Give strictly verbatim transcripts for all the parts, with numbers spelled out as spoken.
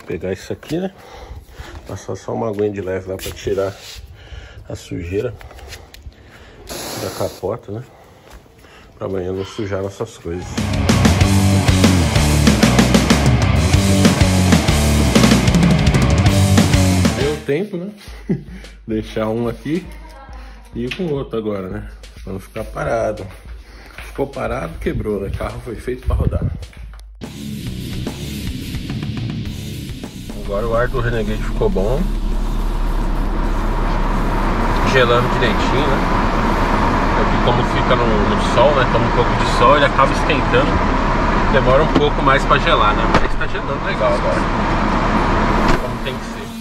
pegar isso aqui, né? Passar só uma aguinha de leve lá pra tirar a sujeira da capota, né? Pra amanhã não sujar nossas coisas. Deu tempo, né? Deixar um aqui e ir com o outro agora, né? Pra não ficar parado. Ficou parado, quebrou, né? O carro foi feito pra rodar. Agora o ar do Renegade ficou bom. Gelando direitinho, né? Aqui como fica no, no sol, né? Toma um pouco de sol, ele acaba esquentando. Demora um pouco mais pra gelar, né? Mas tá gelando legal agora. Como tem que ser.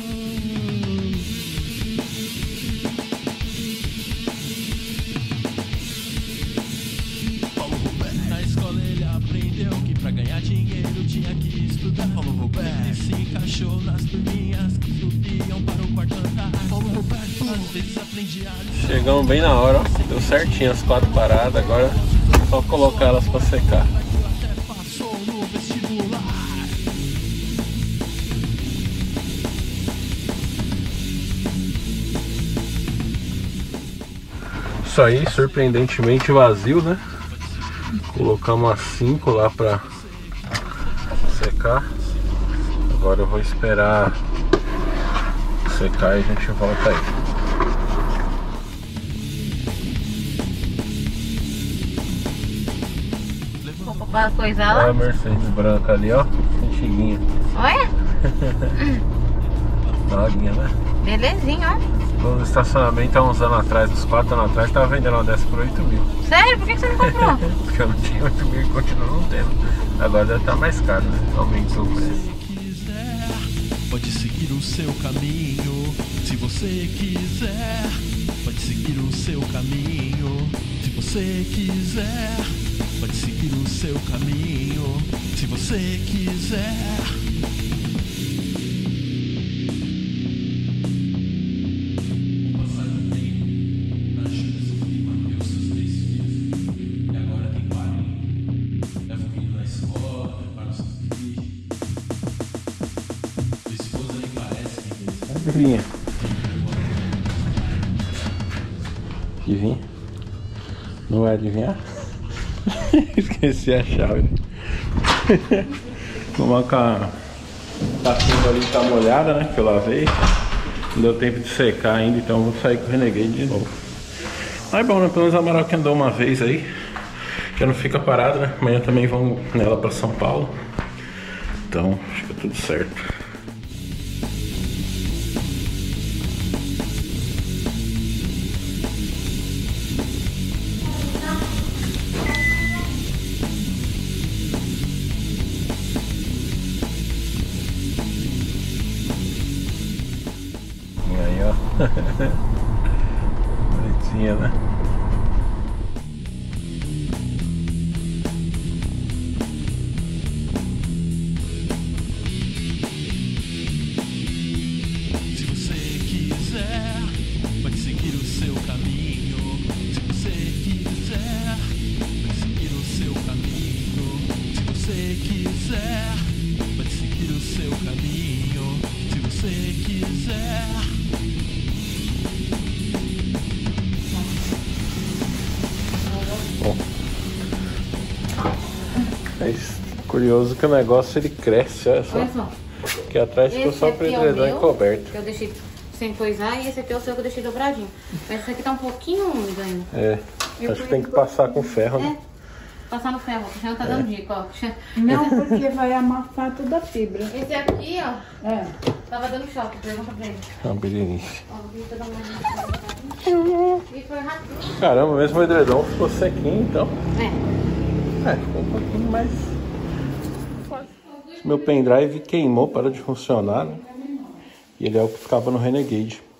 Paulo Roberto, na escola ele aprendeu que pra ganhar dinheiro tinha que estudar. Paulo Roberto, ele se encaixou nas turminhas que subiam para o quarto andar. Paulo Roberto, às vezes aprendia a... Chegamos bem na hora, ó. Deu certinho as quatro paradas, agora é só colocar elas pra secar. Até passou no vestibular. Isso aí, surpreendentemente vazio, né? Colocar umas cinco lá pra secar. Agora eu vou esperar secar e a gente volta aí. Pra coisar Olha lá. a Mercedes branca ali, ó. Antiguinha. Olha. Noguinha, né? Belezinha, ó. No estacionamento há uns anos atrás, uns quatro anos atrás, tava vendendo uma dessa por oito mil. Sério? Por que você não comprou? Porque eu não tinha oito mil e continuo não tendo. Agora deve estar mais caro, né? Aumentou o preço. Quiser, pode seguir o seu caminho. Se você quiser, pode seguir o seu caminho. Se você quiser, pode seguir o seu caminho. Se você quiser. Adivinha. Adivinha? Não vai adivinhar? Esqueci a chave. Como a tacinha ali tá molhada, né? Que eu lavei. Não deu tempo de secar ainda, então eu vou sair com o Renegade de novo. Mas bom, né? Pelo menos a Amaral que andou uma vez aí. Já não fica parado, né? Amanhã também vamos nela pra São Paulo. Então, acho que é tudo certo. Aí, ó. Bonitinha, né? Se você quiser, pode seguir o seu caminho. Se você quiser, pode seguir o seu caminho. Se você quiser, pode seguir o seu caminho. Se você quiser. Bom, é curioso que o negócio ele cresce, olha só. Olha só. Aqui atrás ficou Esse só aqui é o pedredão meu, e coberto. que eu deixei sem coisar, e esse aqui é o seu que eu deixei dobradinho. Mas esse aqui tá um pouquinho úmido ainda. É, acho que tem que passar com ferro, né? É, passar no ferro. O Cristiano tá dando dica, ó. Não, porque vai amassar toda a fibra. Esse aqui, ó, É. tava dando choque. Pergunta pra ele. É uma beleza. Ó, deixa eu dar uma olhada. E foi rápido. Caramba, mesmo o edredom ficou sequinho, então. É. É, ficou um pouquinho mais. Meu pendrive queimou, parou de funcionar, né? E ele é o que ficava no Renegade.